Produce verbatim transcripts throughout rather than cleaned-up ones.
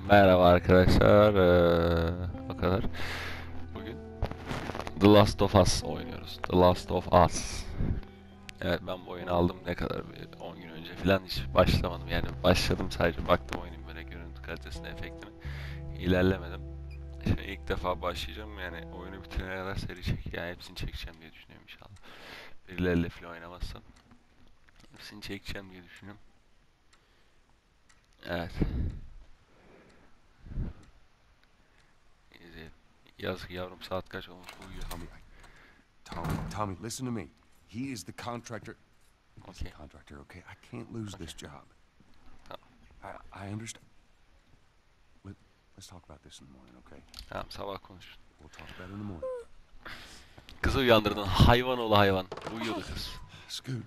Merhaba arkadaşlar. Ee, o kadar. Bugün The Last of Us oynuyoruz. The Last of Us. Evet, ben bu oyunu aldım ne kadar bir on gün önce falan, hiç başlamadım. Yani başladım, sadece baktım oyunun böyle görüntü kalitesine, efektine. İlerlemedim. Şimdi ilk defa başlayacağım, yani oyunu bitirene kadar seri çek, yani hepsini çekeceğim diye düşünüyorum inşallah. Birileriyle falan oynamazsam hepsini çekeceğim diye düşünüyorum. Evet. İzleyelim. Yazık yavrum, saat kaç olmuş, uyuyor. Tommy, I, Tommy, Tommy, listen to me. He is the contractor. He's the Okay. contractor, okay? I can't lose Okay. this job. Tamam. I, I understand. Let, let's talk about this in the morning, okay? Tamam, sabah konuş. We'll talk about it in the morning. Kızı uyandırdın, hayvan oğlu hayvan. Uyuyordu Hey. kız. Scoot.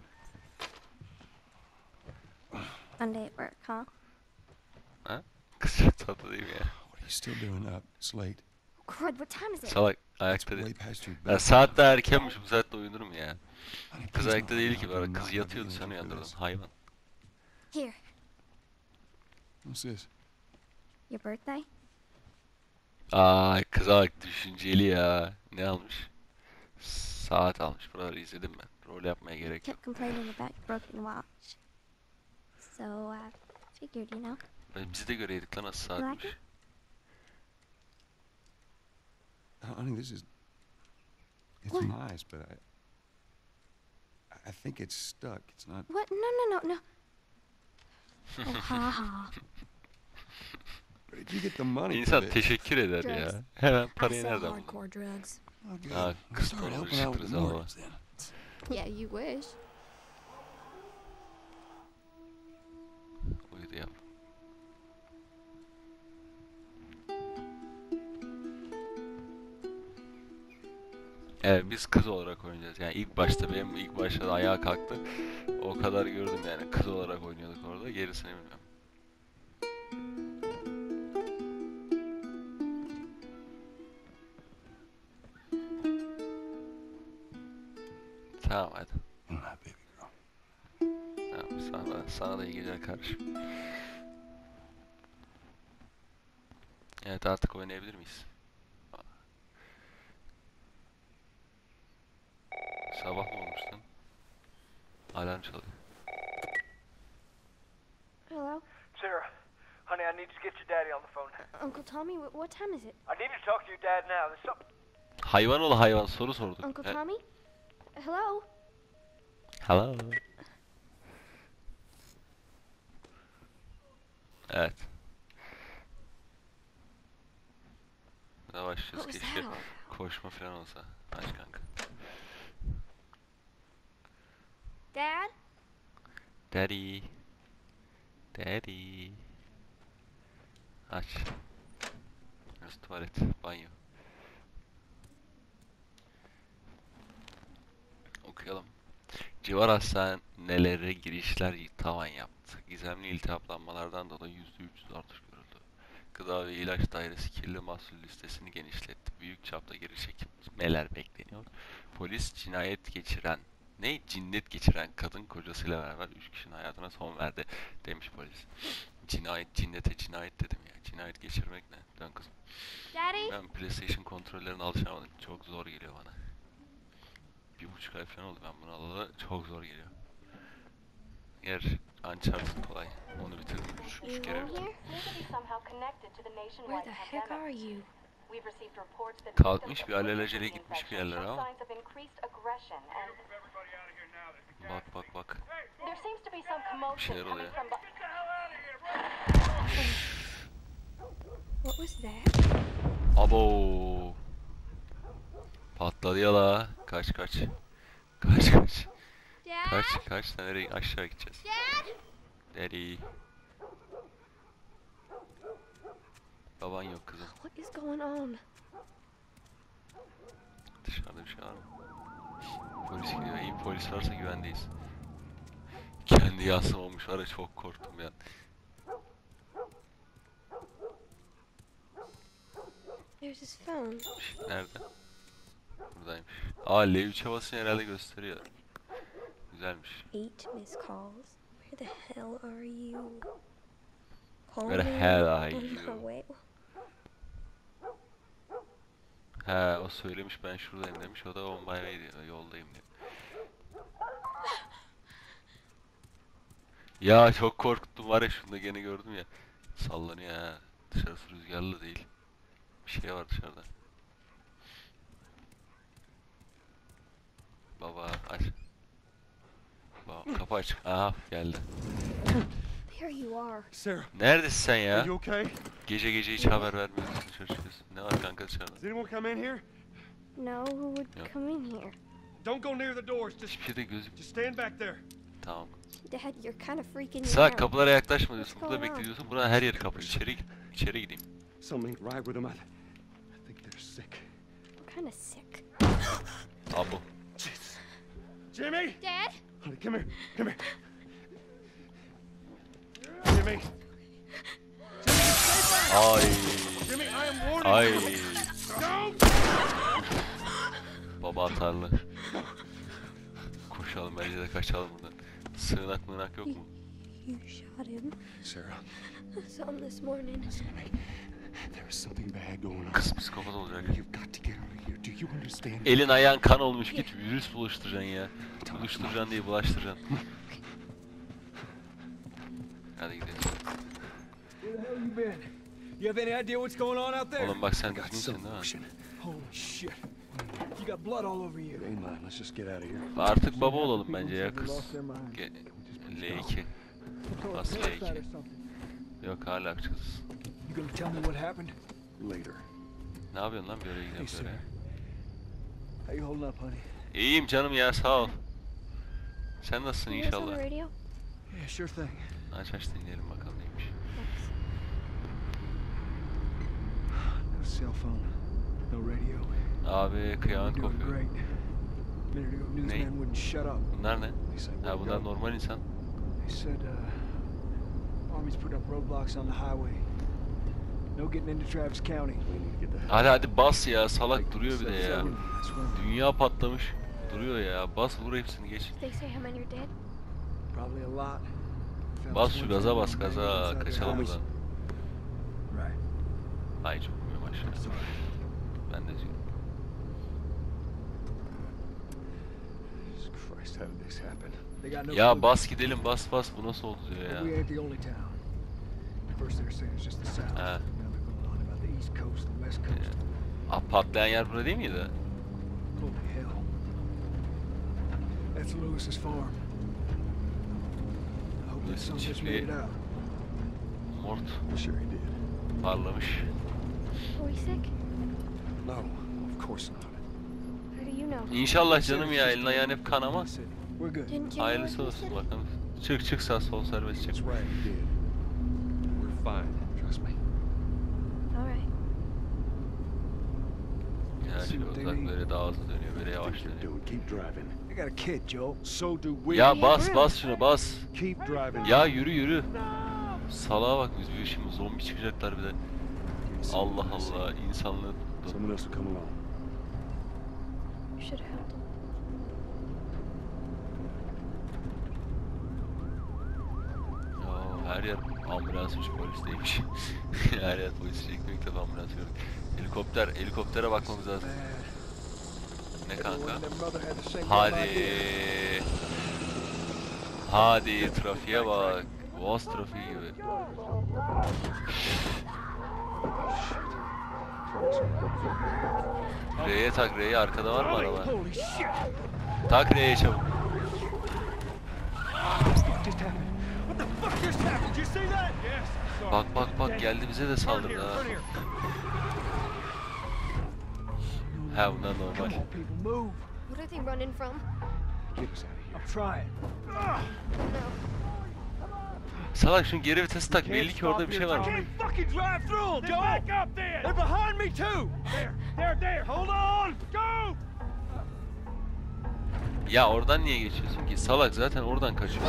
Monday at work, huh? Ha? Kız çok tatlı değil mi ya? What are you still doing up? It's late. Crud, what time is it? Salak, It's ayakta way değil. past your Ya bedtime. saat daha erkenmiş, bu saatte uyunur mu ya? Honey, Kız please ayakta don't değil let ki me bu know. arada. I'm Kız not yatıyordu, getting sen ready for uyandırdın, this. hayvan. Here, What's this? your birthday? Ay, kıza bak, düşünceli ya. Ne almış? Saat almış. Buraları izledim ben. Rol yapmaya You gerek yok. kept complaining about your broken watch. So I figured, you know. Ben- Bizi de göreydik lan, nasıl You like saatmiş. it? Honey, this is... It's What? nice, but I... I think it's stuck. It's not... What? No, no, no, no. Oh, ha ha. Where did you get the money for İnsan this? teşekkür eder Drugs. ya. Hemen I parayı sell nereden buldun? hardcore drugs. Oh, good. Ah, We'll kız start doğru helping out with çıktı the ama. mornings then. Yeah, you wish. Uyudu ya. Evet, biz kız olarak oynayacağız. Yani ilk başta, benim ilk başta da ayağa kalktı. O kadar gördüm yani, kız olarak oynuyorduk orada. Gerisini bilmiyorum. Tamam hadi. Good night, baby girl. Tamam, sana da, sana da iyi geceler kardeşim. Evet, artık oynayabilir miyiz? Sabah mı olmuş lan? Alarm çalıyor. Hello? Sarah, honey, I need to get your daddy on the phone. Uncle Tommy, wh- what time is it? I need to talk to your dad now. There's something. Hayvan ol hayvan, soru sorduk. Uncle E, Tommy? Hello? hello. Evet. Daha What başlıyoruz, was keşke that all? koşma falan olsa. Aç kanka. Dad? Daddy. Daddy. Aç. Burası tuvalet, banyo. Okuyalım. Civar hastanelere girişler tavan yaptı. Gizemli iltihaplanmalardan dolayı yüzde üç yüz artış görüldü. Gıda ve İlaç Dairesi kirli mahsul listesini genişletti. Büyük çapta geri çekilmeler bekleniyor. Polis cinayet geçiren, ne cinnet geçiren kadın kocasıyla beraber üç kişinin hayatına son verdi demiş polis. Cinayet, cinnete cinayet dedim ya. Cinayet geçirmek ne? Dön kızım. Daddy? Ben PlayStation kontrollerine alışamadım. Çok zor geliyor bana. Bir buçuk ay falan oldu ben bunu alalı. Çok zor geliyor. Yer Uncharted kolay. Onu bitirdim. Üç, You üç kere home bitirdim. here? Where the heck are you? Kalkmış bir alelacele gitmiş bir yerlere ama. Bak bak bak. Bir şeyler oluyor. What was that? Abo. Patladı ya la. Kaç kaç. Kaç kaç. Dad? Kaç kaç. Nereye aşağı gideceğiz. Dad? Daddy. Baban yok kızım. What is going on? Dışarıda bir şey var mı? Polis gidiyor. İyi, polis varsa güvendeyiz. Kendi yansım olmuş var ya, çok korktum ya. There's his phone. Nerede? Buradaymış. Aa, L üçe basın herhalde gösteriyor. Güzelmiş. Eight missed calls. Where the hell are you? Where the Home hell are on you? my way. He, o söylemiş ben şuradayım demiş. O da on my way diyor. Yoldayım diyor. Ya çok korkuttum var ya, şunu da gene gördüm ya. Sallanıyor ha. Dışarısı rüzgarlı değil. Bir şey var dışarıda. Baba aç. Baba kapı aç. Aha geldi. There you are. Sarah, Neredesin sen are ya? you okay? Gece gece hiç haber vermiyorsun, dışarı çıkıyorsun. Ne var kanka dışarıda? Does anyone come in here? No, who would Yep. come in here? Don't go near the doors. Just, Hiçbir şey de gözük. just stand back there. Tamam. Dad, you're kind of freaking me Sağ out. kapılara yaklaşma diyorsun. What's Burada going on? bekle diyorsun. Buradan her yeri kapıyor. İçeri içeri gideyim. Something ain't right with them. I, I think they're sick. I'm kind of sick. Abo. Jesus. Jimmy! Dad? Honey, come here. Come here. Jimmy! Ay. Jimmy, I am warning Ay. you. Don't! Baba atarlı. Koşalım bence de kaçalım buradan. Sığınak mığınak yok mu? You shot him. Sarah, I saw him this morning. listen to me. There is something bad going on. Kız psikopat olacak. You've got to get out of here. Do you understand? Elin ayağın kan olmuş, git virüs bulaştıracaksın ya. Buluşturacaksın diye bulaştıracaksın. Hadi gidelim. Where the hell you been? You have any idea what's going on out there? Oğlum bak sen Got düzgünsün some değil mi? motion. Holy shit. You got blood all over you. It ain't mine. Let's just get out of here. Artık baba olalım bence ya They kız. lost their minds. Ge- L iki. Bas L iki. Suicide or something. Yok hala kız. You gonna tell me what happened? Later. Ne yapıyorsun lan böyle Hey, gidiyorum sir. böyle? How you holding up, honey? İyiyim canım ya, sağ ol. Sen nasılsın You guys on the inşallah? radio? Yeah, sure thing. Aç aç dinleyelim bakalım neymiş. Thanks. No cell phone. No radio. Abi kıyamet You're doing kopuyor. great. A minute ago, newsman Ney? wouldn't shut up. Bunlar ne? They say Ha we're bunlar go. normal insan. They said, uh, Army's put up roadblocks on the highway. No getting into Travis County. We need to get the hell Hadi hadi bas ya, salak duruyor bir de ya. That's when Dünya patlamış. Duruyor ya. Bas vur hepsini geç. They say how many are dead? probably a lot. Fellas Bas şu went gaza down bas banged gaza. inside their Kaçalım house. buradan. Right. Ay çok bilmiyorum aşağı. Ben de diyorum. Jesus Christ, how did this happen? They got no Ya clue. bas gidelim, bas bas. Bu nasıl oldu diyor But ya. we ain't the only town. First they were saying it's just the south. Ah. Now they're going on about the east coast, the west coast. Aa, patlayan yer burada değil miydi? Holy hell. That's Lewis's farm. I hope that Lewis'in son bitch çiftliği. made it out. Mort Sure he did. parlamış. Are we sick? No, of course not. How do you know? İnşallah canım ya, elin ayağın hep kan ama. We're good. Didn't you Hayırlısı know what olsun he said? bakalım. Çık çık sağ sol serbest çık. That's right, he did. We're fine. Trust me. All right. Ya şöyle uzak böyle daha hızlı dönüyor, böyle yavaş Think you're dönüyor. doing. Keep driving. I got a kid, Joel. So do we. Ya bas bas şuna bas. Keep driving. Ya yürü yürü. Salağa bak, biz bir şimdi zombi çıkacaklar bir de. Allah Allah, insanlığı tuttu. Someone else will come along. You should have helped him. Ya her yer ambulansmış, polis değilmiş. Her yer polis çekmiyor, ilk defa ambulans gördük. Helikopter, helikoptere bakmamız lazım. Ne kanka? Everyone and their mother had the same Hadi. damn idea. Hadi trafiğe bak. Boğaz trafiği gibi. R'ye tak, R'ye arkada var mı araba? Holy shit! Tak R'ye çabuk. What just happened? What the fuck just happened? Did you see that? Yes. I saw Bak it. bak bak, geldi bize de saldırdı ha. Ha bunlar normal. Come on, people, move. What are they running from? Get us out of here. I'm trying. No. Salak şunu geri vitesi tak, belli ki orada bir şey var. Can't fucking drive through them, Joel. Back up there. They're behind me too. There, there, there. Hold on. Go. Ya oradan niye geçiyorsun ki? Salak zaten oradan kaçıyor.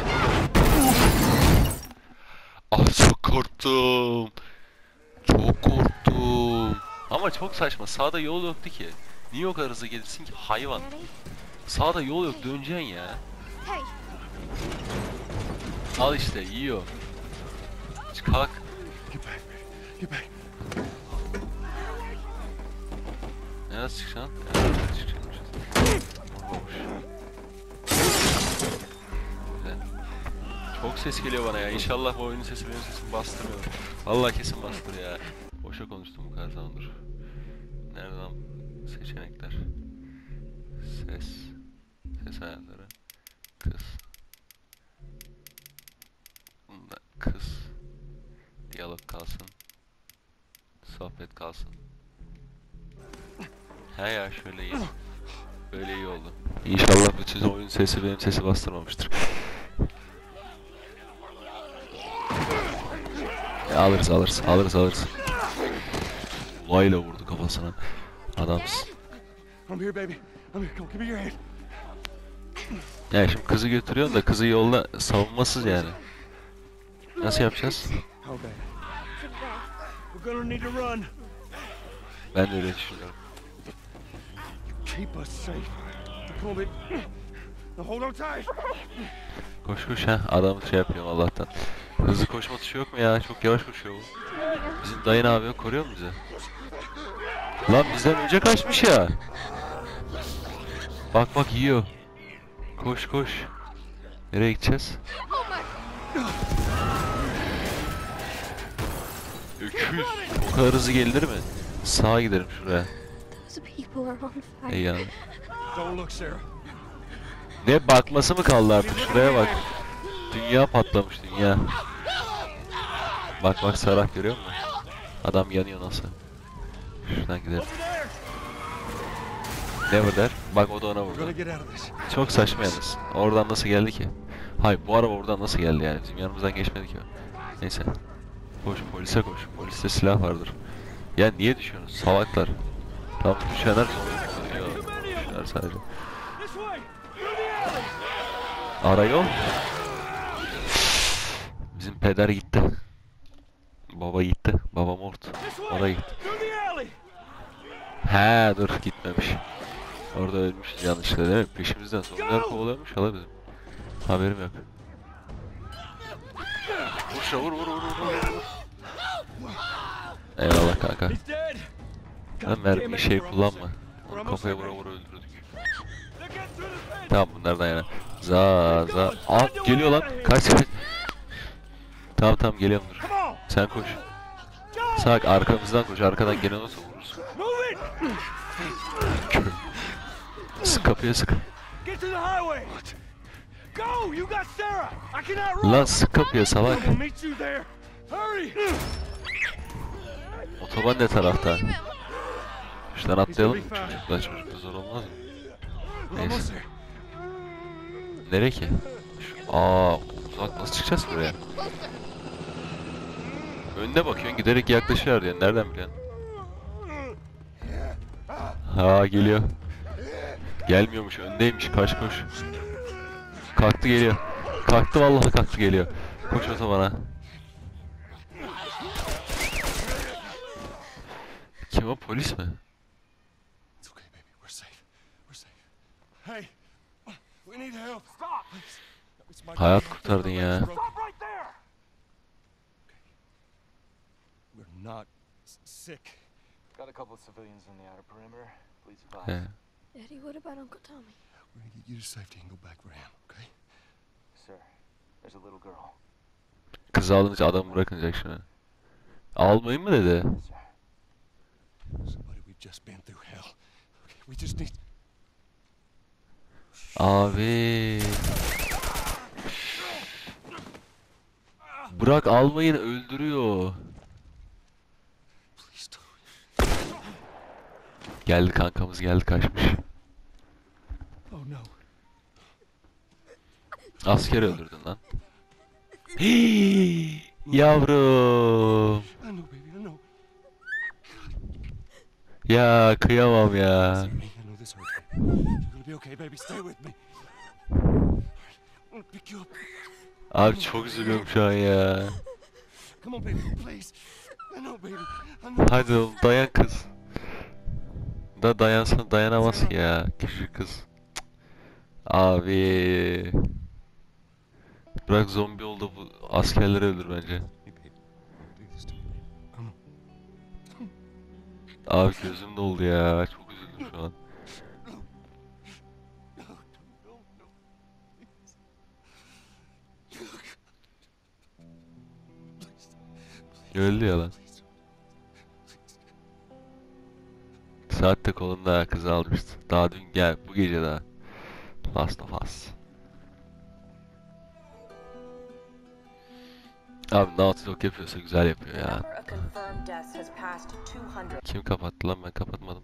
Ah çok korktum. Çok korktum. Ama çok saçma. Sağda yol yoktu ki. Niye o kadar hızlı gelirsin ki hayvan? Daddy? Sağda yol yok, döneceksin ya. Hey, Al işte, yiyor. Kalk. Get back, baby. Get back. Ne nasıl çıkacaksın? Nereden çıkacakmışız? Olmamış. Güzel. Çok ses geliyor bana ya. İnşallah bu oyunun sesi benim sesimi bastırmıyor. Vallahi kesin bastır ya. Boşa konuştum bu kadar zamandır. Nereden seçenekler? Ses. Ses ayarları. Kız. Bunda kız. Diyalog kalsın. Sohbet kalsın. He ya şöyle iyi. Böyle iyi oldu. İnşallah bütün oyun sesi benim sesi bastırmamıştır. E, alırız alırız alırız alırız. Ulayla vurdu kafasına. Adamsın. I'm here, baby. I'm here. Come on, give me your hand. Ya şimdi kızı götürüyorsun da kızı yolda savunmasız yani. Nasıl yapacağız? How bad? We're gonna need to run. Ben de öyle düşünüyorum. Keep us safe. Come on, baby. Now hold on tight. Koş koş ha. Adam şey yapıyor Allah'tan. Hızlı koşma tuşu yok mu ya? Çok yavaş koşuyor bu. Bizim dayın abi koruyor mu bizi? Lan bizden önce kaçmış ya. Bak bak yiyor. Koş koş. Nereye gideceğiz? Öküz. O kadar hızlı gelir mi? Sağa gidelim şuraya. Those people are on fire. Ey ya. Don't look, Sarah. Ne bakması mı kaldı artık? Şuraya bak. Dünya patlamış dünya. Bak bak Sarah görüyor musun? Adam yanıyor nasıl? Şuradan gidelim. Never der. Bak o da ona We're gonna vurdu. get out of this. Çok saçma yalnız. Oradan nasıl geldi ki? Hayır bu araba oradan nasıl geldi yani? Bizim yanımızdan geçmedi ki o. Neyse. Koş polise koş. Poliste silah vardır. Ya niye düşüyorsunuz? Salaklar. Tamam düşenler yok. Düşenler sadece. This way. Through the alley. Ara yol. Bizim peder gitti. Baba gitti. Baba mort. This O da way. gitti. Through the alley. He dur gitmemiş. Orada ölmüşüz yanlışlıkla değil mi? Peşimizden sonlar kovalıyormuş hala bizim. Haberim yok. Vur şuna vur vur vur vur vur. Eyvallah kanka. He's dead. Lan mermi şey kullanma. Onu kafaya vura vura öldürdük. They're getting through the fence. Tamam bunlardan yana. Za za. Aa geliyor lan. Kaç kaç. Tamam tamam geliyorum dur. Come on. Sen koş. Sağ arkamızdan koş. Arkadan gelen olsa vururuz. Move it. Sık kapıya sık. Get to the highway. Go. You got Sarah. I cannot run. Lan sık kapıya salak. I'll meet you there. Hurry. Otoban ne tarafta? Şuradan atlayalım mı çocuklar? Çocuklar zor olmaz mı? Neyse. Nereye ki? Şu, aa uzak nasıl çıkacağız buraya? Önüne bakıyorsun giderek yaklaşıyor diye. Nereden biliyorsun? Ha geliyor. Gelmiyormuş öndeymiş kaç koş. Kalktı geliyor. Kalktı vallahi kalktı geliyor. Koş otobana. Kim o polis mi? It's okay, baby. We're safe. We're safe. Hey, we need help. Stop. It's my Hayat kurtardın ya. Stop right there. We're not s- sick. Got a couple of civilians in the outer perimeter. Please He. advise. Daddy, what about Uncle Tommy? We're gonna get you to safety and go back for him, okay? Sir, there's a little girl. Kızı alınca adam bırakınacak şimdi. Almayın mı dedi? Sir. Somebody, we've just been through hell. Okay, we just need. Abi. Bırak almayın öldürüyor. Please don't. Geldi kankamız geldi kaçmış. Oh no. Asker öldürdün lan. Hii, yavrum. I know, baby. I know. Ya kıyamam ya. Listen to me. I know this hurts. You're gonna be okay, baby. Stay with me. I'm gonna pick you up. Abi çok üzülüyorum şu an ya. Come on, baby. Please. I know, baby. I know. Hadi oğlum dayan kız. Da dayansın dayanamaz ki ya küçük kız. Cık. Abi. Bırak zombi oldu bu askerleri öldür bence. Hey, baby. Don't do this to me. Abi gözüm doldu ya. Çok üzüldüm şu an. Öldü ya lan. Saat de kolunda kızı almıştı. Daha dün gel bu gece daha. Last of Us. Abi Naughty Dog yapıyorsa güzel yapıyor ya. Number of confirmed deaths has passed two hundred. Kim kapattı lan, ben kapatmadım.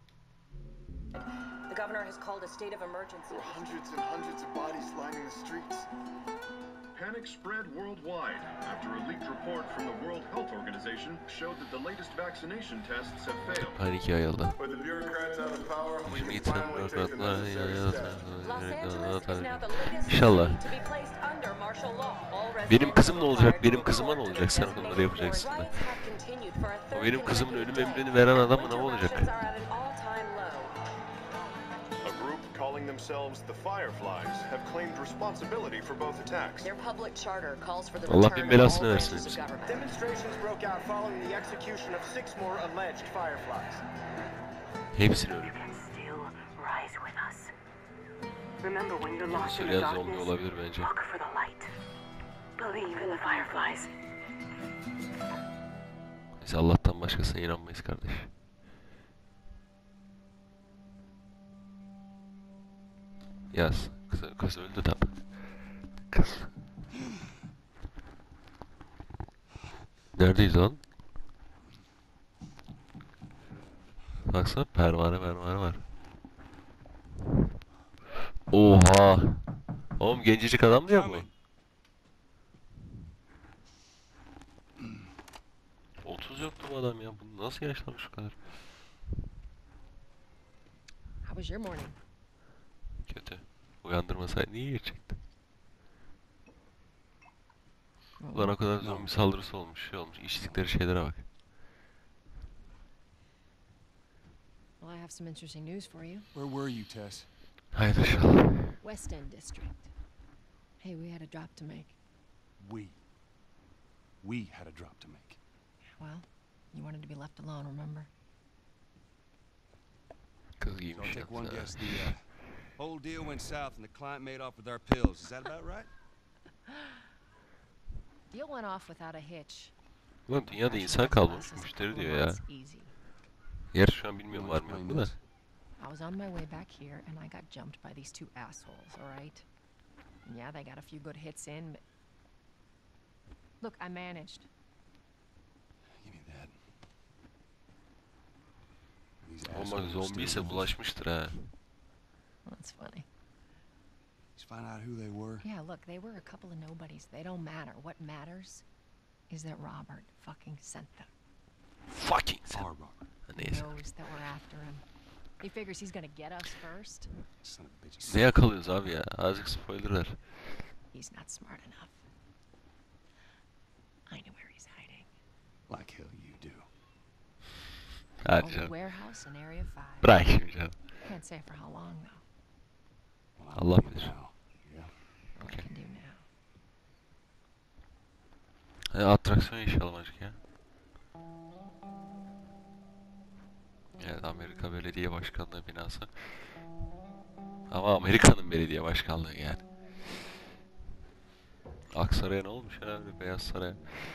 The governor has called a state of emergency. There are hundreds and hundreds of bodies lining the streets. Panic spread worldwide after a leaked report from the World Health Organization showed that the latest vaccination tests have failed. Panik yayıldı. With the bureaucrats out of power, we Bugün can eğitim finally take the bürokratlar necessary yayıldı. steps. Los Angeles is now the latest İnşallah. city to be placed under martial law. All residents Benim kızım ne are olacak? required to Benim kızıma ne report to olacak? Sen their onları designated yapacaksın da. riots have continued for a O third benim kızımın ölüm consecutive emrini day. veren adamı ne Winter olacak? rations are at an all-time low. A group calling themselves the Fireflies have claimed responsibility for both attacks. Their public charter calls for the Allah return bin of belasını all versin branches of hepsini. government. Demonstrations broke out following the execution of six more alleged Fireflies. Hepsini ölüm. Still rise with us. Remember when you're lost in the Söyleyen zombi darkness, olabilir bence. look for the light. Believe in the fireflies. Biz Allah'tan başkasına inanmayız kardeş. Yaz. Kız, kız öldü tabi. Kız. Neredeyiz lan? Baksana pervane pervane var. Oha. Oğlum gencecik adam diyor bu. otuz yoktu bu adam ya. Bu nasıl yaşlanmış şu kadar? How was your morning? Kötü. Uyandırmasaydı iyi geçecekti. Ulan o kadar zombi saldırısı olmuş, şey olmuş. İçtikleri şeylere bak. Well, I have some interesting news for you. Where were you, Tess? Haydi inşallah. West End District. Hey, we had a drop to make. We. We had a drop to make. Well, you wanted to be left alone, remember? Kız So giymiş I'll take one yalnız ha. guess. The uh, whole deal went south and the client made off with our pills. Is that about right? Deal went off without a hitch. Ulan dünyada Actually, insan the kalmamış, process müşteri couple of diyor ya. months easy. Gerçi şu an bilmiyorum var mı yok mu da. I was on my way back here and I got jumped by these two assholes, alright? And yeah, they got a few good hits in, but... Look, I managed. Give me that. These Ama assholes zombi still ise moving. bulaşmıştır ha. That's funny. Let's find out who they were. Yeah, look, they were a couple of nobodies. They don't matter. What matters is that Robert fucking sent them. Fucking sen. Our Robert. He Neyse. knows that we're after him. He figures he's gonna get us first. Son of a bitch. Ne yakalıyoruz abi ya? Azıcık spoilerler. He's not smart enough. I know where he's hiding. Like hell you do. Hadi Old canım. warehouse in Area five. Bırak şimdi canım. Can't say for how long though. Well, Allah I'll leave bilir. now. Yeah. What I can do now. Hadi atraksiyon inşallah başka ya. Evet, Amerika Belediye Başkanlığı binası. Ama Amerika'nın belediye başkanlığı yani. Aksaray'a ne olmuş herhalde, Beyaz Saray'a?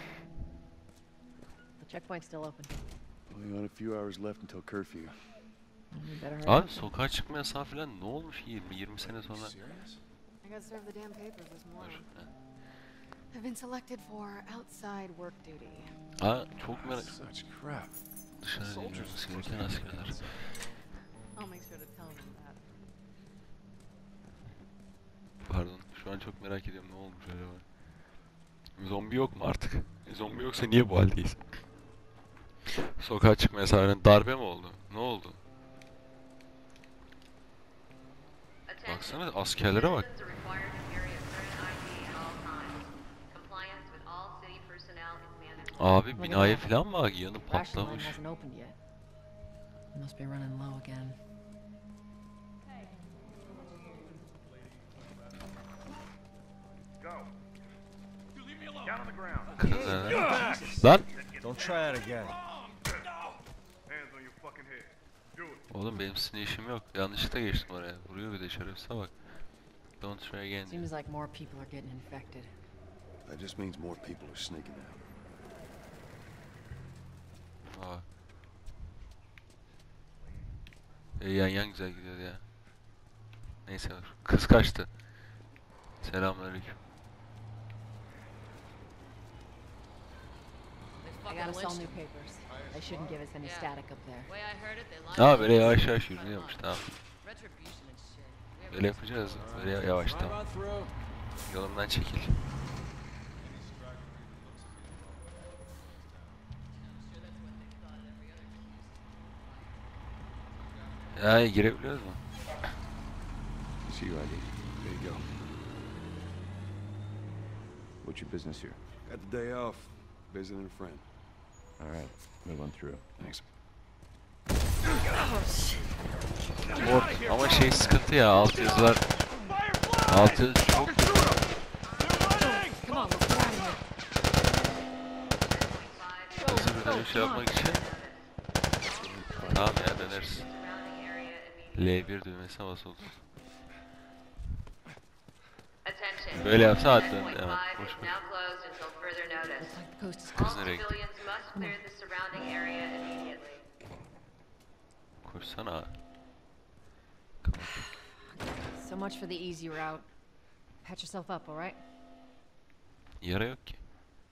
The checkpoint's still open. Only got a few hours left until curfew. We better hurry. Abi sokağa çıkma yasağı falan ne olmuş yirmi yirmi sene sonra? Serious? I got served the damn papers this Dur. morning. ha. I've been selected for outside work duty. Aa çok merak... Such crap. Dışarı inmemiz gereken askerler. I'll make sure to tell them that. Pardon, şu an çok merak ediyorum ne olmuş acaba? Zombi yok mu artık? E, zombi yoksa niye bu haldeyiz? Sokağa çıkma yasağı darbe mi oldu? Ne oldu? Baksana askerlere bak. Abi binaya falan bak yanı Ration line patlamış. hasn't opened yet. Must be running low again. Kız nerede? Lan! Don't try it again. Oğlum benim sizinle işim yok. Yanlışlıkla geçtim oraya. Vuruyor bir de şerefsize bak. Don't try again diyor. Seems like more people are getting infected. That just means more people are sneaking out. Aa. E, yan yan güzel gidiyordu ya. Neyse kız kaçtı. Selamünaleyküm. I gotta sell new papers. They shouldn't give us any static up there. Aa böyle yavaş yavaş yürünüyormuş tamam. Böyle yapacağız. Böyle yavaş tamam. Yolumdan çekil. Ya girebiliyoruz mu? See your I D. There you go. What's your business here? Got the day off. Visiting a friend. All right. Move on through. Thanks. O, ama şey sıkıntı ya alt yazılar. Alt yazı çok Come on, let's get out of here. hızlı bir dönüş yapmak için. Tamam ya döneriz. L bir düğmesine basıldı. Böyle yapsa at dön hemen. Boş ver. Kız nereye gitti? Koşsana. So much for the easy route. Patch yourself up, all right? Yara yok ki.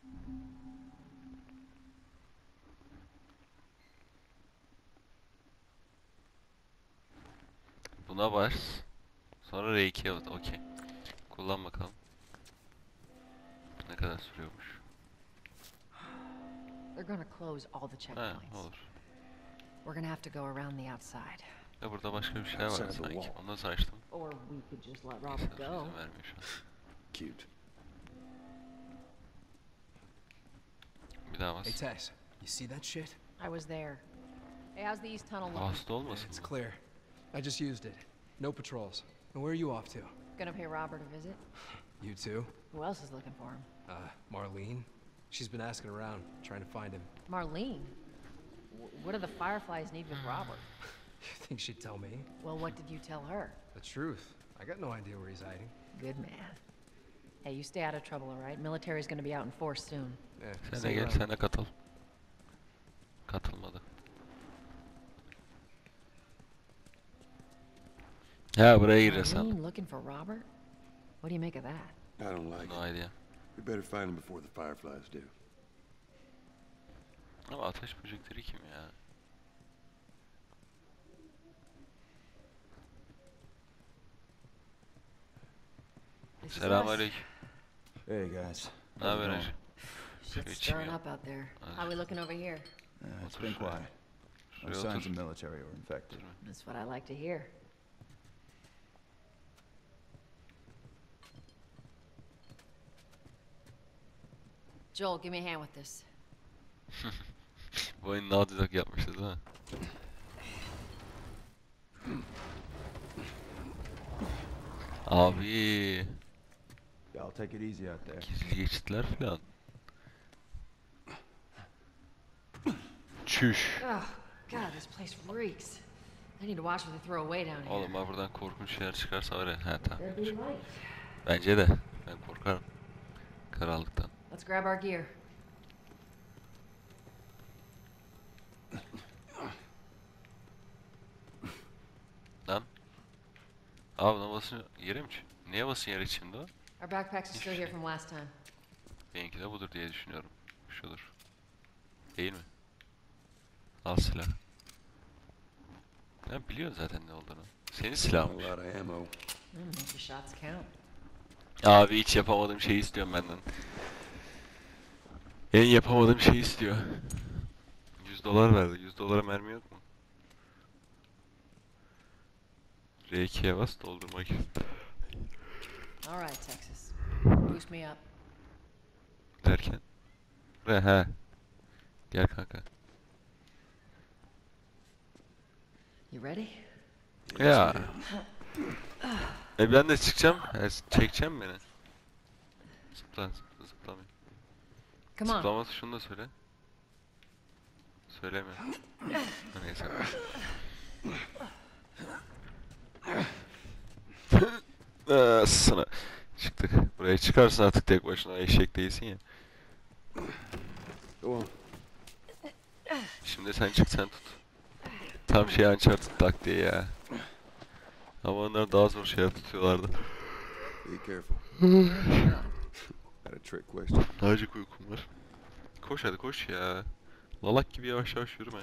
Buna bas. Sonra R iki'ye bas. Okey. Kullan bakalım. Ne kadar sürüyormuş. They're gonna close all the Ha, checkpoints. olur. We're gonna have to go around the outside. Ya burada başka bir şey var sanki. Onu da açtım. Or we could just let Neyse, Robert izin go. vermiyor şu an. Cute. Bir daha bas. Hey Tess, you see that shit? I was there. Hey, how's the east tunnel looking? Hasta olmasın It's bu? clear. I just used it. No patrols. And where are you off to? Gonna pay Robert a visit? You too? Who else is looking for him? Uh, Marlene? She's been asking around, trying to find him. Marlene? W- what do the Fireflies need with Robert? You think she'd tell me? Well, what did you tell her? The truth. I got no idea where he's hiding. Good man. Hey, you stay out of trouble, all right? Military's gonna be out in force soon. Yeah, Sen see de you gel, around. sen de katıl. Katılmadı. Ya buraya gireceğiz sandım. Marlene looking for Robert? What do you make of that? I don't like No it. idea. We better find him before the Fireflies do. Ama ateş böcekleri kim ya? This is us. Selamünaleyküm. Hey guys. Ne haber hacı? Shit's stirring up out there. How we looking over here? Uh, it's been quiet. No Şuraya signs otur. of military or infected. That's what I like to hear. Joel, give me a hand with this. Bu oyunu Naughty Dog yapmıştı değil mi? Abi Y'all take it easy out there. gizli geçitler falan. Çüş. Oh, God, this place reeks. I need to watch what they throw away down here. Oğlum ha buradan korkunç şeyler çıkarsa var ya. He tamam. There'd be light. Bence de. Ben korkarım. Karanlıktan. Let's grab our gear. Lan. Abi buna basın yere mi? çı- Niye basın yere şimdi o? Our backpacks are still here from last time. Benimki de budur diye düşünüyorum. Şudur. Değil mi? Al silah. Ben biliyorum zaten ne olduğunu. Senin A silahmış. lot of ammo. Mm, make your shots count. Abi hiç yapamadığım şeyi istiyorum benden. En yapamadığım şeyi istiyor. yüz dolar verdi. yüz dolara mermi yok mu? R iki'ye bas doldurmak. All right, Texas. Boost me up. Derken. Ve he. Gel kanka. You ready? Ya. E ben de çıkacağım. E, çekeceğim beni. Zıpla zıpla zıplamayın. Come on. Zıplaması şunu da söyle. Söylemiyor. Ha, neyse. Eee, sana çıktık. Buraya çıkarsın artık, tek başına eşek değilsin ya. Go on. Şimdi sen çık, sen tut. Tam şey Uncharted taktiği ya. Ama onlar daha zor şeyler tutuyorlardı. Be careful. Got a trick question. Acık uykum var. Koş hadi koş ya. Lalak gibi yavaş yavaş yürüme.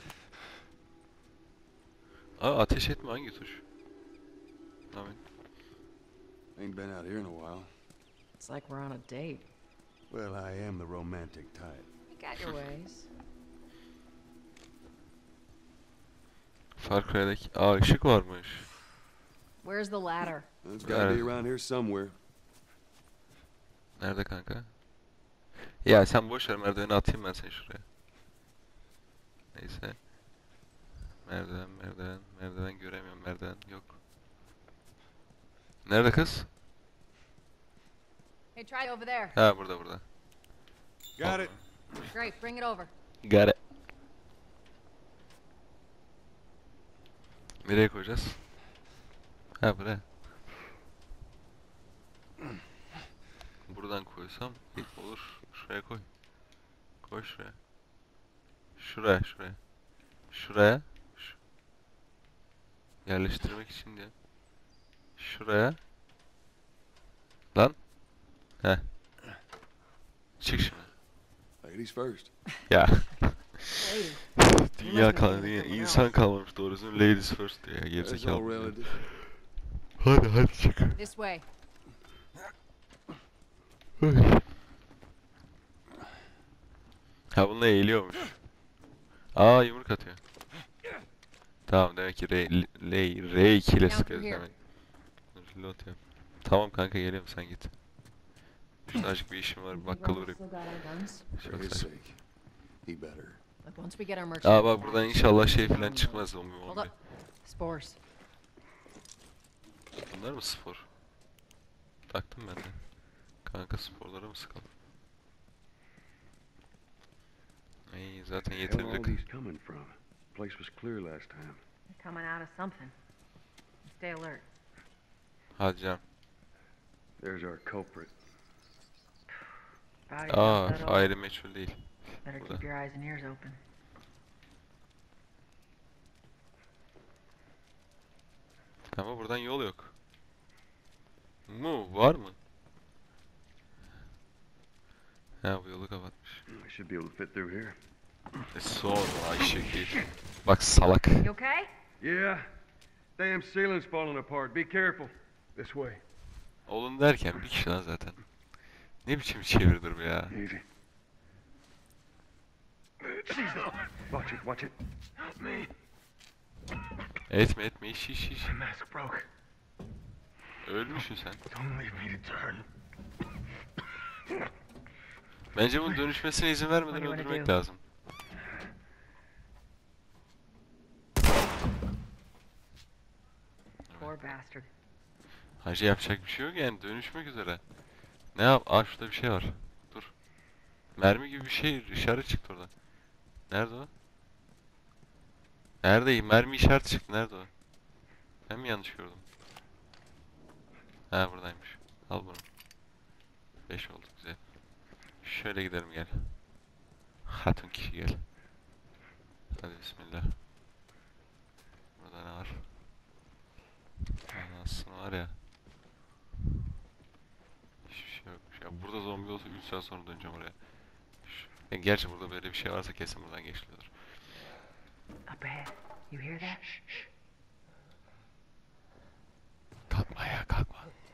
Aa, ateş etme, hangi tuş? Amin. Ain't been out here in a while. It's like we're on a date. Well, I am the romantic type. You got your ways. Far Cry'deki... Aa, ışık varmış. Where's the ladder? It's gotta be around here somewhere. Nerede kanka? Ya sen boş ver, merdiveni atayım ben seni şuraya. Neyse. Merdiven, merdiven, merdiven göremiyorum, merdiven yok. Nerede kız? Hey, try it over there. Ha, burada burada. Got it. Great, bring it over. Got it. Nereye koyacağız? Ha, buraya. Buradan koysam ilk olur. Şuraya koy. Koy şuraya. Şuraya, şuraya. Şuraya. Şu. Yerleştirmek için diye. Şuraya. Lan. Heh. Çık şimdi. Ladies first. Ya. Dünya kalmadı, dünya. İnsan kalmamış doğrusu. Ladies first diyor ya. There's all Gerizekalı. relative. Hadi hadi çık. This way. Ha, bununla eğiliyormuş. Aa, yumruk atıyor. Tamam, demek ki R, L, R iki ile sıkıyoruz demek. Reload yap. Tamam kanka, geliyorum, sen git. Şurada azıcık bir işim var, bir bakkala uğrayıp. For Çok his saçma. sake. He better. Look, once we get our Aa merchandise bak, back, buradan inşallah şey falan çıkmaz, zombi Hold mombi. up. Spores. Bunlar mı spor? Taktım ben de. Kanka, sporlara mı sıkalım? İyi, zaten Where all yeterince... these coming from? Place was clear last time. They're coming out of something. Stay alert. Hadi canım. There's our culprit. Body's Aa, not that old. faili meçhul değil. Better Burada. keep your eyes and ears open. Ama buradan yol yok. Mu? Var mı? Ha, bu yolu kapatmış. I should be able to fit through here. E sonra eşek değil. Bak salak. You okay? Yeah. Damn ceiling's falling apart. Be careful. This way. Oğlum derken bir kişi lan zaten. Ne biçim çevirdir bu ya? Easy. Watch it, watch it. Help me. Etme etme, iş iş iş. My mask broke. Ölmüşsün sen. Don't leave me to turn. Bence bunun dönüşmesine izin vermeden What do you wanna öldürmek do? lazım. Poor bastard. Hacı, yapacak bir şey yok yani, dönüşmek üzere. Ne yap? Aa, şurada bir şey var. Dur. Mermi gibi bir şey, işaret çıktı orada. Nerede o? Nerede? Mermi işareti çıktı, nerede o? Ben mi yanlış gördüm? Ha, buradaymış. Al bunu. beş oldu, güzel. Şöyle gidelim, gel. Hatun kişi gel. Hadi bismillah. Burada ne var? Anasını var ya. Hiçbir şey yokmuş. Ya burada zombi olsa üç saat sonra döneceğim oraya. Şu- Ya gerçi burada böyle bir şey varsa kesin buradan geçiliyordur. Up ahead. You hear that? Kalkma ya, kalkma.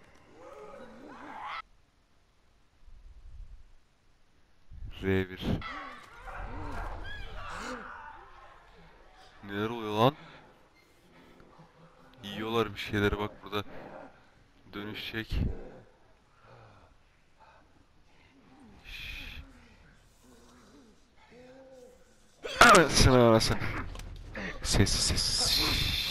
R bir. Neler oluyor lan? Yiyorlar bir şeyleri, bak burada. Dönüşecek. Şşş. Anasını anasını. Sessiz sessiz.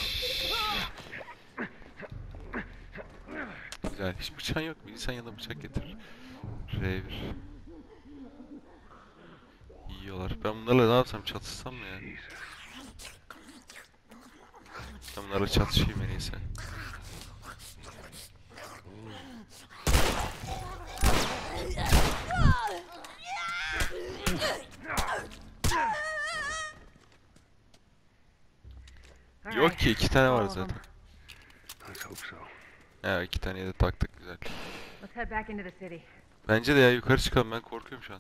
Güzel. Hiç bıçağın yok mu? İnsan yanına bıçak getirir. R bir. Yiyorlar. Ben bunlarla ne yapsam, çatışsam mı ya? Ben bunlarla çatışayım en iyisi. Yok ki iki tane var zaten. Evet iki taneyi de taktık güzel. Let's head back into the city. Bence de ya yukarı çıkalım ben korkuyorum şu an.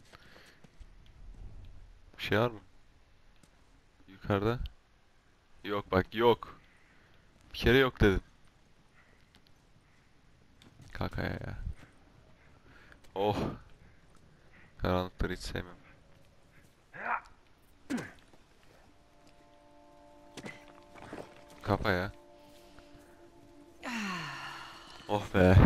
Bir şey var mı? Yukarıda. Yok bak yok. Bir kere yok dedim. Kalk ayağa ya. Oh. Karanlıkları hiç sevmem. Kapa ya. Oh be.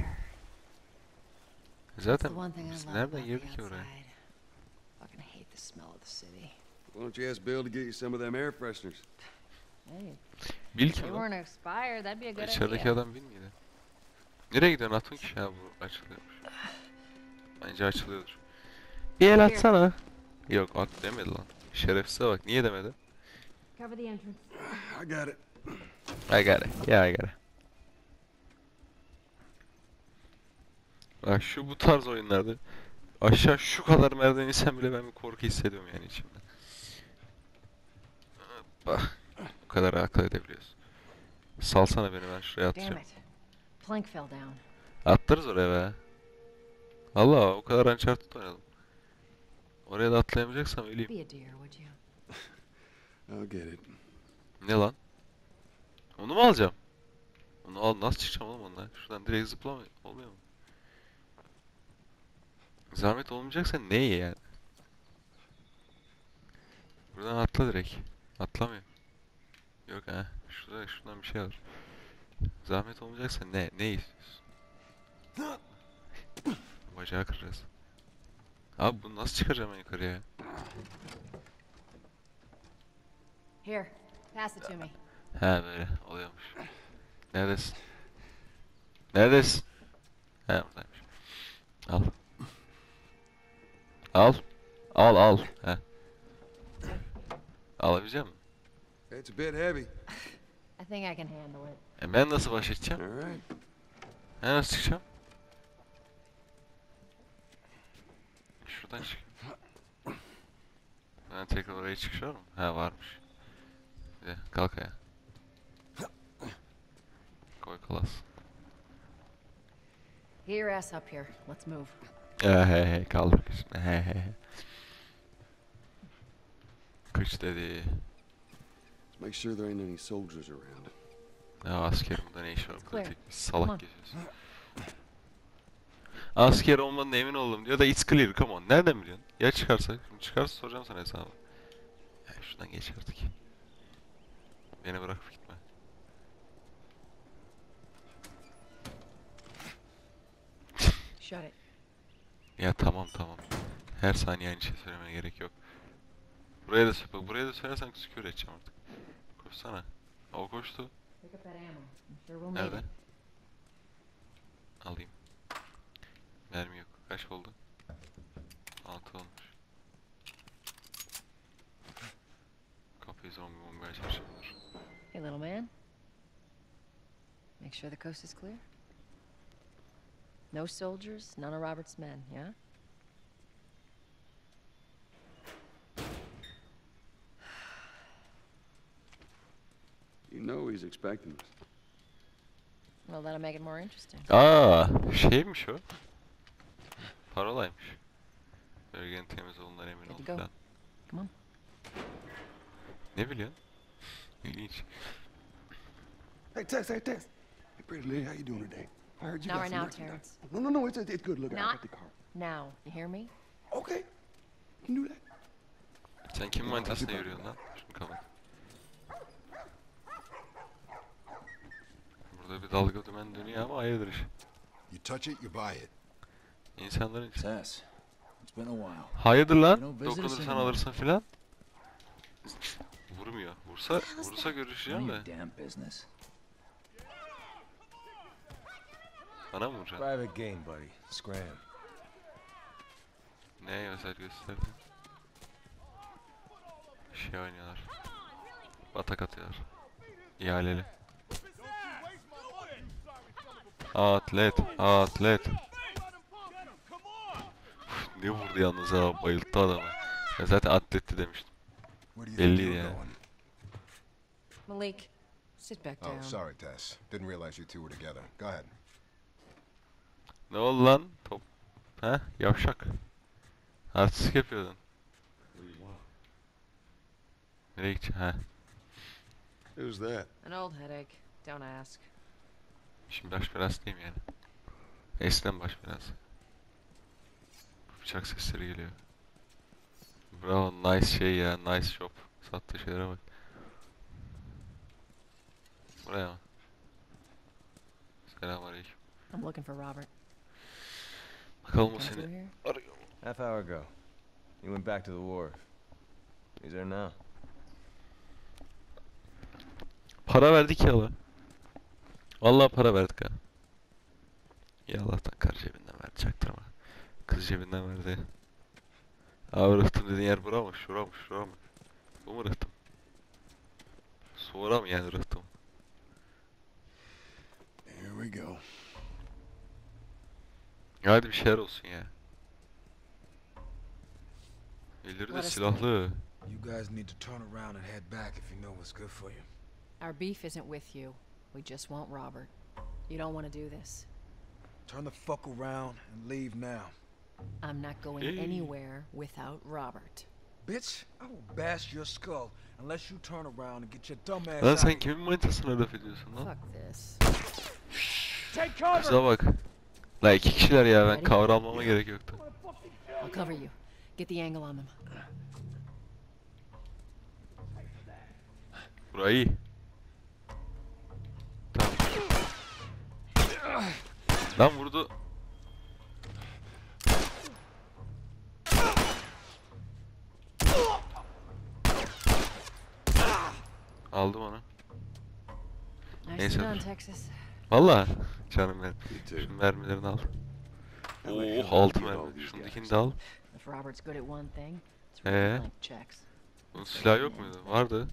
Zaten biz nereden girdik ki oraya? Fucking hate the smell of the city. Why don't you ask Bill to get you some of them air fresheners? Hey. Bil They kim lan? weren't expired. That'd be a good İçerideki idea. adam Bil miydi? Nereye gidiyorsun atın ki ya bu açılıyormuş. Bence açılıyordur. Bir el atsana. Yok at demedi lan. Şerefsize bak niye demedi? Cover the entrance. I got it. I got it. Yeah I got it. Bak şu bu tarz oyunlarda aşağı şu kadar merdiven insem bile ben bir korku hissediyorum yani içimde. Bak bu kadar akıl edebiliyorsun. Salsana beni ben şuraya Damn atacağım. it. Plank fell down. Atlarız oraya be. Allah o kadar Uncharted oynadım. Oraya da atlayamayacaksam öleyim. Be a dear, would you? I'll get it. Ne lan? Onu mu alacağım? Onu al nasıl çıkacağım oğlum ondan? Şuradan direkt zıplama olmuyor mu? Zahmet olmayacaksa ne yani? Buradan atla direkt. Atlamıyor. Yok ha. Şurada şuradan bir şey var. Zahmet olmayacaksa ne? Ne istiyorsun? Bacağı kıracağız. Abi bunu nasıl çıkaracağım ben yukarıya? Here, pass it to me. He böyle oluyormuş. Neredesin? Neredesin? He buradaymış. Al. Al. Al al. He. Alabilecek misin? It's a bit heavy. I think I can handle it. E ben nasıl baş edeceğim? All right. He nasıl çıkacağım? Şuradan çık. Ben tekrar oraya çıkış var mı? He varmış. Bir kalk ayağa. Koy kalas. Get your ass up here. Let's move. Ya he he kaldır kızım. He he he. Kış dedi. Let's make sure there ain't any soldiers around. Ya askerim burada ne iş var? Burada Clear. tek bir Come on. salak geziyorsun. Asker olmanın emin oldum diyor da it's clear come on. Nereden biliyorsun? Ya çıkarsa? Şimdi çıkarsa soracağım sana hesabı. Ya şuradan geç artık. Beni bırakıp gitme. Shut it. Ya tamam tamam. Her saniye aynı şey söylemeye gerek yok. Buraya da söyle. Buraya da söylersen küskür edeceğim artık. Koşsana. O koştu. Pick up that ammo. I'm sure we'll need Nerede? it. Alayım. Mermi yok. Kaç oldu? Altı olmuş. Kapıyı zombi bomba açmışımdır. Hey, little man. Make sure the coast is clear. No soldiers, none of Robert's men, yeah? You know he's expecting us. Well, that'll make it more interesting. Aa, şeymiş o. Parolaymış. Bölgenin temiz olduğundan emin Good ol to go. falan. Come on. Ne biliyorsun? İlginç. Hey, Tess, hey, Tess. Hey, pretty lady, how you doing today? I heard you Not got right some now, merchandise. Terrence. No, no, no, it's, it's good. Look, I Not got the car. now. You hear me? Okay. You can do that. Sen kimin manitasına yürüyorsun lan? Şunu kapat. Burada bir dalga dümen dönüyor ama hayırdır iş. You touch it, you buy it. İnsanların için. Tess, it's been a while. Hayırdır lan? You know, visit us Dokunursan anymore. alırsın filan. Vurmuyor. Vursa, vursa görüşeceğim None of de. your damn business. Bana mı vuracaksın? Private game, buddy. Scram. Neye özel gösterdi? Şey oynuyorlar. Batak atıyorlar. İhaleli. Atlet, atlet. Uf, ne vurdu yalnız ha, bayılttı adamı. Ya zaten atletti demiştim. Belliydi yani. Malik, sit back down. Oh, sorry, Tess. Didn't realize you two were together. Go ahead. Ne oldu lan? Top. Ha? Yavşak. Artistik yapıyordun. Nereye gideceksin? Ha. Who's that? An old headache. Don't ask. Şimdi baş belası değil mi yani? Eskiden baş belası. Bıçak sesleri geliyor. Bravo, nice şey ya, nice shop. Sattığı şeylere bak. Buraya mı? Selamünaleyküm. I'm looking for Robert. Bakalım o seni arıyor. Half hour ago, he went back to the wharf. He's there now. Para verdik ya lan. Vallahi para verdik ha. Ya Allah'tan kar cebinden verdi, çaktırma. Kız cebinden verdi. Abi rıhtım dediğin yer bura mı? Şura mı? Şura mı? Bu mu rıhtım? Sonra mı yani rıhtım? Here we go. Hadi bir şeyler olsun ya. Elleri de silahlı. You guys need to turn around and head back if you know what's good for you. Our beef isn't with you. We just want Robert. You don't want to do this. Turn the fuck around and leave now. I'm not going Hey. anywhere without Robert. Bitch, I will bash your skull unless you turn around and get your dumb ass Lan out. sen kimin manitasını laf ediyorsun lan? Fuck this. Take cover. Kıza bak. La iki kişiler ya, ben cover almama gerek yoktu. I'll cover you. Get the angle on them. Burayı iyi. Tamam. Lan vurdu. Aldım onu. Nice Neyse. done, Texas. Valla canım benim. Şu mermilerini al. Oo, altı mermi. Şundakini de al. If Robert's good at one thing, it's Ee? writing blank checks. Bunun silahı yok muydu? Vardı.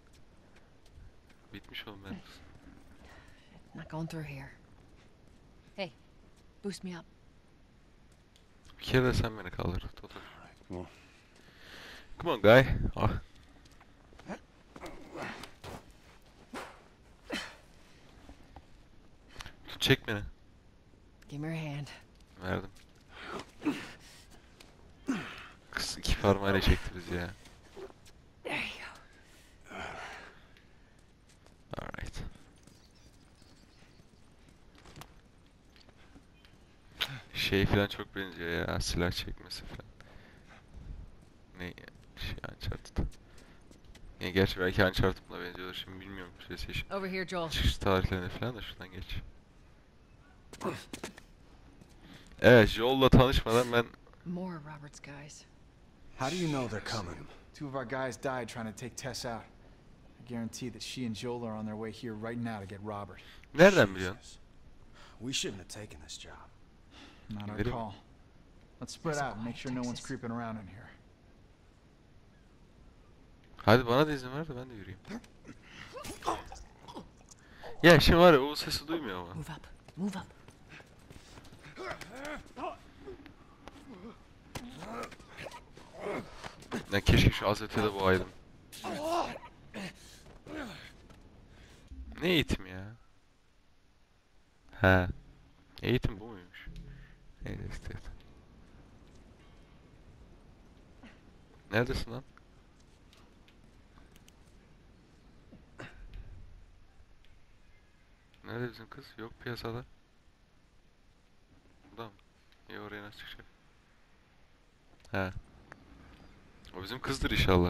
Bitmiş oğlum benim. Not going through here. Hey, boost me up. Bir kere de sen beni kaldır. Toto. Come on. Come on guy. Ah. Çek beni. Give me your hand. Verdim. Kız iki parmağıyla çekti bizi ya. There you go. Alright. Şey falan çok benziyor ya, silah çekmesi falan. Ne şey, Uncharted. Ya gerçi belki Uncharted'la benziyordur, şimdi bilmiyorum. PlayStation Over here, Joel. çıkış tarihlerini falan da şuradan geç. Evet, Joel'la tanışmadan ben... More Robert's guys. How do you know they're coming? Two of our guys died trying to take Tess out. I guarantee that she and Joel are on their way here right now to get Robert. Nereden biliyorsun? We shouldn't have taken this job. Not our Gidelim. call. Let's spread out and make sure no one's creeping around in here. Hadi bana da izin ver de ben de yürüyeyim. Ya şimdi var ya, o sesi duymuyor ama. Move up. Move up. Ya keşke şu az ötede boğaydım. Ne eğitim ya? He. Eğitim bu muymuş? Neydi işte. Neredesin lan? Nerede bizim kız? Yok piyasada. Burada mı? İyi, oraya nasıl çıkacak? He. O bizim kızdır inşallah.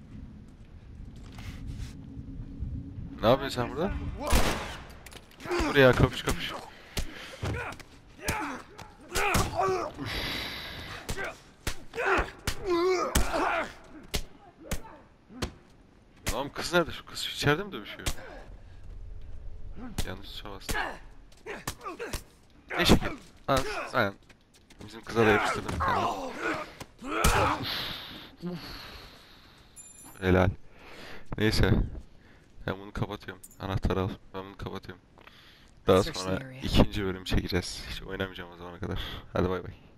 Ne yapıyorsun sen burada? Dur ya, kapış kapış. Tamam, kız nerede? Şu kız içeride mi dövüşüyor? Yanlış tuşa bastım. Ne şekil? Ha, sen. Bizim kıza da yapıştırdım bir tane. Helal. Neyse. Ben bunu kapatıyorum. Anahtarı al. Ben bunu kapatıyorum. Daha Search the sonra area. ikinci bölüm çekeceğiz. Hiç oynamayacağım o zamana kadar. Hadi bay bay.